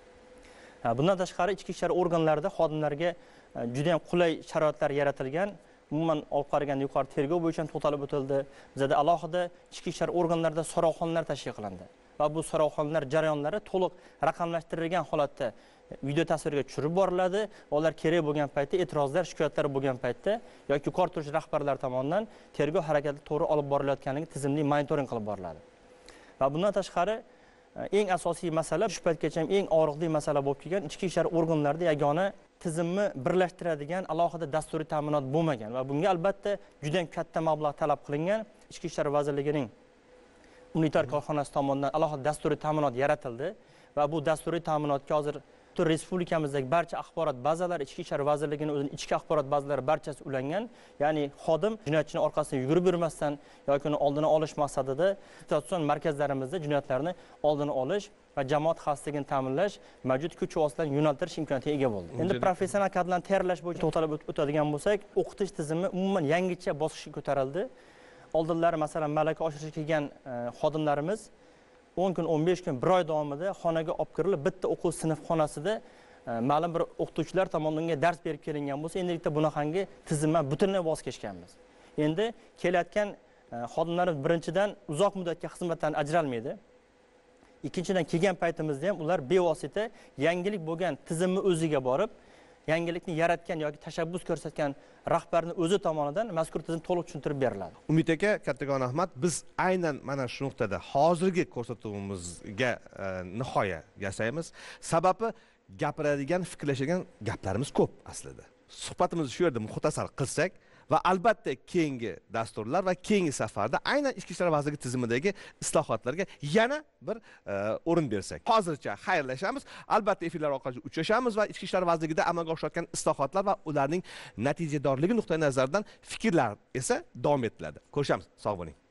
Speaker 2: Bundan tashqari ichki ishlar organlarida xodimlarga juda ham qulay sharoitlar yaratilgan. Umuman olib qaraganda yuqori tergov bo'yicha to'xtalib o'tildi. Bizda alohida ichki ishlar organlarida so'rovxonalar tashkil qilindi. Va bu so'rovxonalar jarayonlari to'liq raqamlashtirilgan holatda video tasvirga tushirib boriladi. Ular kerak bo'lgan paytda e'tirozlar, shikoyatlar bo'lgan paytda yoki yuqori turuvchi rahbarlar tomonidan tergov harakati to'g'ri olib borilayotganligi tizimli monitoring qilib boriladi. Va bundan tashqari eng asosiy masala shu paytgacha eng og'riqli masala bo'lib kelgan ichki ishlar organlarida yagona tizimni birlashtiradigan alohida dasturiy ta'minot bo'lmagan va bunga albatta juda ham katta mablag' talab qilingan. Ichki ishlar vazirligining unitar korxonasi tomonidan alohida dasturiy ta'minot yaratildi va bu dasturiy ta'minotga hozir respublikamizdagi barcha axborot bazalari, ichki ishlar vazirligining o'zining ichki axborot bazalari barchasi ulangan. Ya'ni xodim jinoyatchini orqasidan yugurib yurmasdan yoki uni oldini olish maqsadida statsion markazlarimizda jinoyatlarni oldini olish va jamoat xavfsizligini ta'minlash, mavjud kuch vositalarni yo'naltirish imkoniyatiga ega bo'ldi. Endi professional kadrlarni tayyorlash bo'yicha to'xtalib o'tadigan bo'lsak, o'qitish tizimi umuman yangicha bosqichga ko'tarildi. Oldinlari masalan malaka oshirishga kelgan xodimlarimiz 10 kun, 15 kun, 1 oy davomida xonaga olib kirilib, bitta o'quv sinf xonasida ma'lum bir o'qituvchilar tomonidan dars berib kelingan bo'lsa, endilikda bunaqangi tizimdan butunlay voz kechganmiz. Endi kelayotgan xodimlarimiz birinchidan uzoq muddatga xizmatdan ajralmaydi. Ikkinchidan kelgan paytimizda ham ular bevosita yangilik bo'lgan tizimni o'ziga borib, yangilikni yaratgan yoki tashabbus ko'rsatgan rahbarning o'zi tomonidan mazkur tizim to'liq tushuntirib beriladi.
Speaker 1: Umid aka, kattakon rahmat. Biz aynan mana shu nuqtada hozirgi ko'rsatuvimizga nihoya yasaymiz. Sababi gapiradigan, fikrlashadigan gaplarimiz ko'p aslida. Suhbatimizni shu yerda muxtasar qilsak va albatta keyingi dasturlar va keyingi safarda aynan ichki ishlar vazirligi tizimidagi islohotlarga yana bir o'rin bersak. Hozircha xayrlashamiz. Albatta efirlar orqali uchrashamiz va ichki ishlar vazirligida amalga oshirilayotgan islohotlar va ularning natijadorligi nuqtai nazaridan fikrlar esa davom etiladi. Ko'rishamiz. Sog' bo'ling.